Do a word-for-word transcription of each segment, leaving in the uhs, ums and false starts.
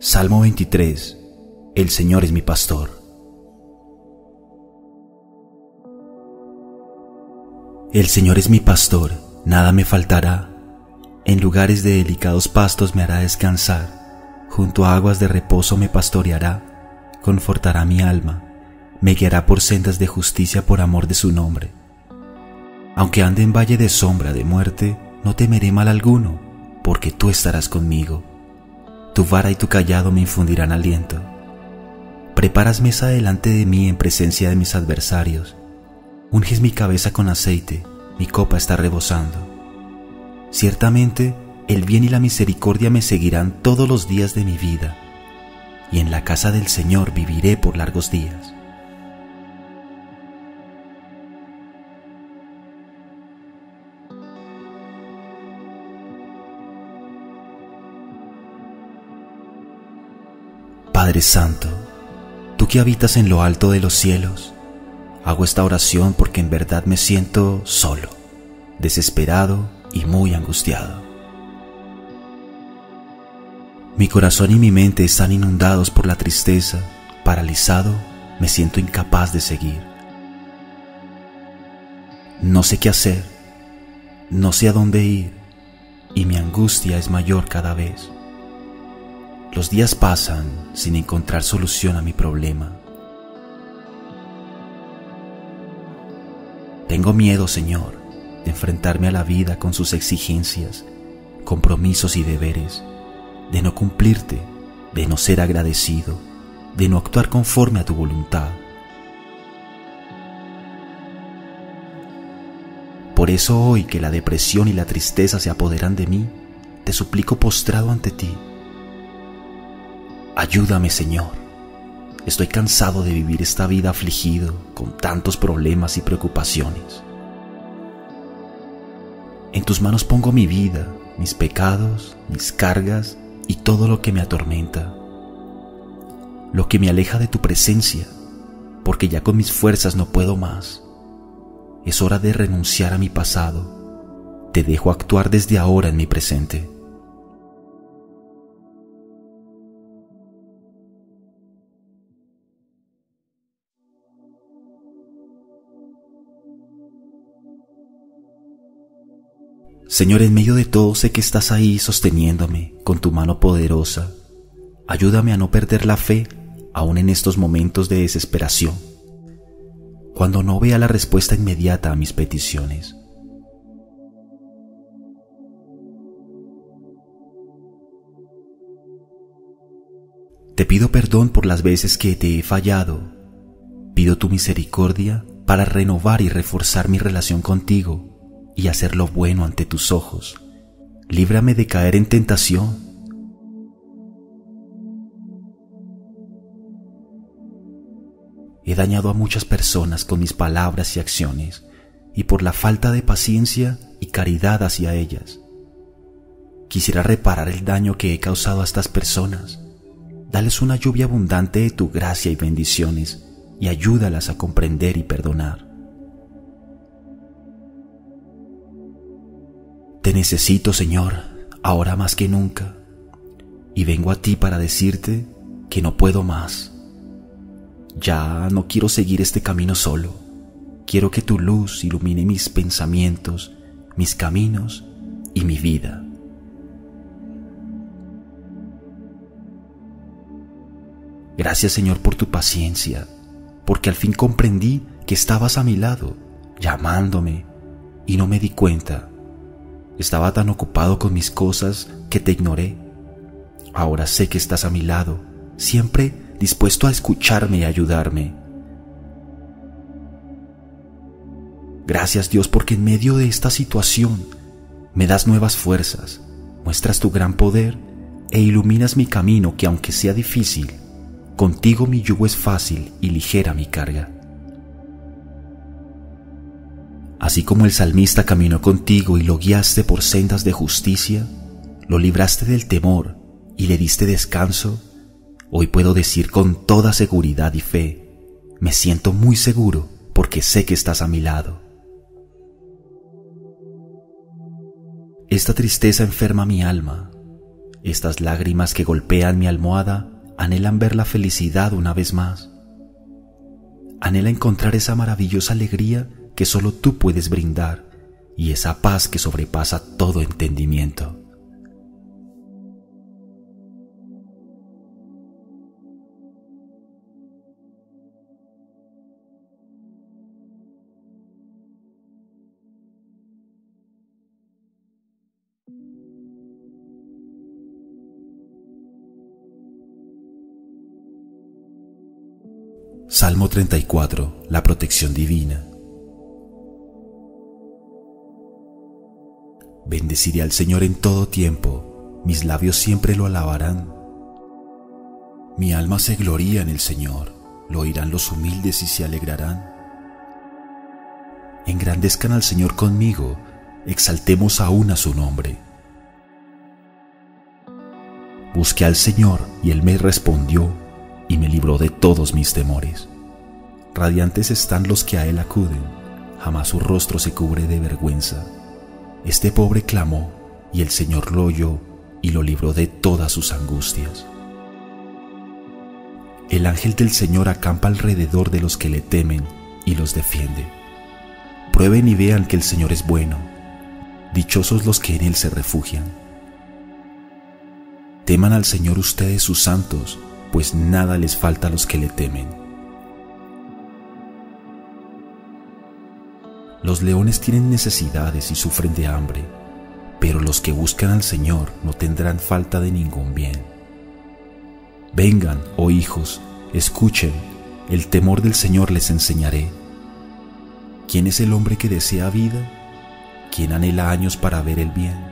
Salmo veintitrés. El Señor es mi pastor. El Señor es mi pastor, nada me faltará. En lugares de delicados pastos me hará descansar, junto a aguas de reposo me pastoreará, confortará mi alma, me guiará por sendas de justicia por amor de su nombre. Aunque ande en valle de sombra de muerte, no temeré mal alguno, porque tú estarás conmigo. Tu vara y tu cayado me infundirán aliento. Preparas mesa delante de mí en presencia de mis adversarios. Unges mi cabeza con aceite, mi copa está rebosando. Ciertamente, el bien y la misericordia me seguirán todos los días de mi vida, y en la casa del Señor viviré por largos días. Padre Santo, tú que habitas en lo alto de los cielos, hago esta oración porque en verdad me siento solo, desesperado y muy angustiado. Mi corazón y mi mente están inundados por la tristeza, paralizado, me siento incapaz de seguir. No sé qué hacer, no sé a dónde ir, y mi angustia es mayor cada vez. Los días pasan sin encontrar solución a mi problema. Tengo miedo, Señor, de enfrentarme a la vida con sus exigencias, compromisos y deberes, de no cumplirte, de no ser agradecido, de no actuar conforme a tu voluntad. Por eso hoy que la depresión y la tristeza se apoderan de mí, te suplico postrado ante ti. Ayúdame, Señor. Estoy cansado de vivir esta vida afligido con tantos problemas y preocupaciones. En tus manos pongo mi vida, mis pecados, mis cargas y todo lo que me atormenta, lo que me aleja de tu presencia, porque ya con mis fuerzas no puedo más. Es hora de renunciar a mi pasado. Te dejo actuar desde ahora en mi presente. Señor, en medio de todo sé que estás ahí sosteniéndome con tu mano poderosa. Ayúdame a no perder la fe, aún en estos momentos de desesperación, cuando no vea la respuesta inmediata a mis peticiones. Te pido perdón por las veces que te he fallado. Pido tu misericordia para renovar y reforzar mi relación contigo y hacer lo bueno ante tus ojos. Líbrame de caer en tentación. He dañado a muchas personas con mis palabras y acciones, y por la falta de paciencia y caridad hacia ellas. Quisiera reparar el daño que he causado a estas personas. Dales una lluvia abundante de tu gracia y bendiciones, y ayúdalas a comprender y perdonar. Te necesito, Señor, ahora más que nunca, y vengo a ti para decirte que no puedo más. Ya no quiero seguir este camino solo. Quiero que tu luz ilumine mis pensamientos, mis caminos y mi vida. Gracias, Señor, por tu paciencia, porque al fin comprendí que estabas a mi lado, llamándome, y no me di cuenta. Estaba tan ocupado con mis cosas que te ignoré. Ahora sé que estás a mi lado, siempre dispuesto a escucharme y ayudarme. Gracias, Dios, porque en medio de esta situación me das nuevas fuerzas, muestras tu gran poder e iluminas mi camino, que aunque sea difícil, contigo mi yugo es fácil y ligera mi carga. Así como el salmista caminó contigo y lo guiaste por sendas de justicia, lo libraste del temor y le diste descanso, hoy puedo decir con toda seguridad y fe, me siento muy seguro porque sé que estás a mi lado. Esta tristeza enferma mi alma, Estas lágrimas que golpean mi almohada anhelan ver la felicidad una vez más. Anhela encontrar esa maravillosa alegría que solo tú puedes brindar y esa paz que sobrepasa todo entendimiento. Salmo treinta y cuatro. La protección divina. Bendeciré al Señor en todo tiempo, mis labios siempre lo alabarán. Mi alma se gloría en el Señor, lo oirán los humildes y se alegrarán. Engrandezcan al Señor conmigo, exaltemos aún a su nombre. Busqué al Señor y Él me respondió y me libró de todos mis temores. Radiantes están los que a Él acuden, jamás su rostro se cubre de vergüenza. Este pobre clamó, y el Señor lo oyó y lo libró de todas sus angustias. El ángel del Señor acampa alrededor de los que le temen y los defiende. Prueben y vean que el Señor es bueno. Dichosos los que en Él se refugian. Teman al Señor ustedes sus santos, pues nada les falta a los que le temen. Los leones tienen necesidades y sufren de hambre, pero los que buscan al Señor no tendrán falta de ningún bien. Vengan, oh hijos, escuchen, el temor del Señor les enseñaré. ¿Quién es el hombre que desea vida? ¿Quién anhela años para ver el bien?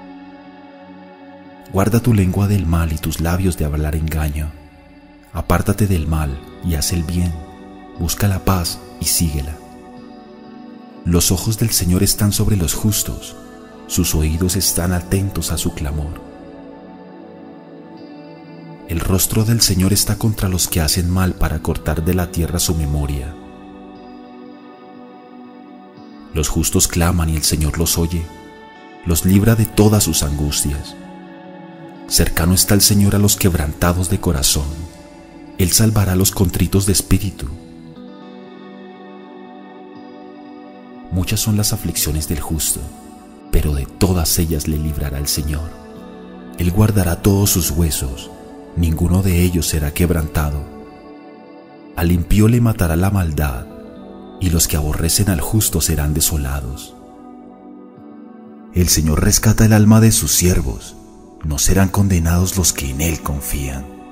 Guarda tu lengua del mal y tus labios de hablar engaño. Apártate del mal y haz el bien, busca la paz y síguela. Los ojos del Señor están sobre los justos, sus oídos están atentos a su clamor. El rostro del Señor está contra los que hacen mal para cortar de la tierra su memoria. Los justos claman y el Señor los oye, los libra de todas sus angustias. Cercano está el Señor a los quebrantados de corazón. Él salvará a los contritos de espíritu. Muchas son las aflicciones del justo, pero de todas ellas le librará el Señor. Él guardará todos sus huesos, ninguno de ellos será quebrantado. Al impío le matará la maldad, y los que aborrecen al justo serán desolados. El Señor rescata el alma de sus siervos, no serán condenados los que en Él confían.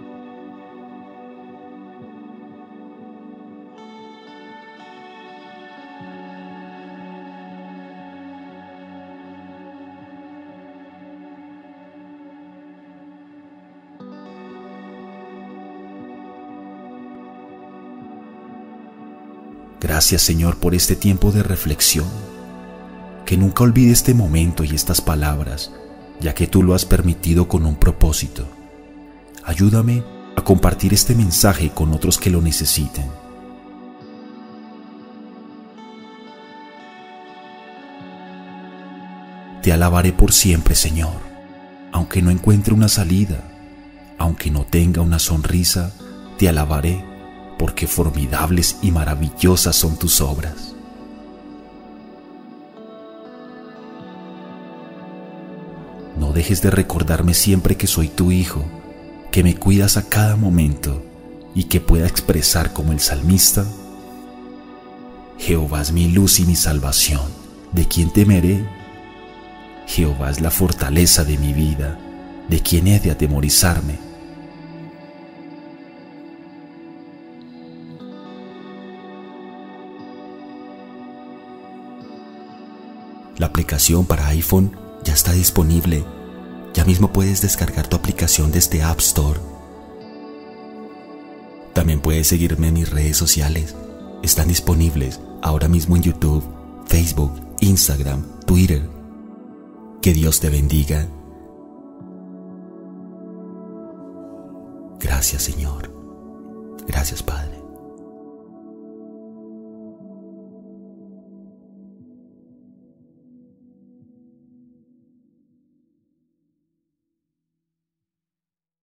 Gracias, Señor, por este tiempo de reflexión. Que nunca olvide este momento y estas palabras, ya que tú lo has permitido con un propósito. Ayúdame a compartir este mensaje con otros que lo necesiten. Te alabaré por siempre, Señor, aunque no encuentre una salida, aunque no tenga una sonrisa, te alabaré, porque formidables y maravillosas son tus obras. No dejes de recordarme siempre que soy tu hijo, que me cuidas a cada momento y que pueda expresar como el salmista: Jehová es mi luz y mi salvación, ¿de quién temeré? Jehová es la fortaleza de mi vida, ¿de quién he de atemorizarme? La aplicación para iPhone ya está disponible. Ya mismo puedes descargar tu aplicación desde App Store. También puedes seguirme en mis redes sociales. Están disponibles ahora mismo en YouTube, Facebook, Instagram, Twitter. Que Dios te bendiga. Gracias, Señor. Gracias, Padre.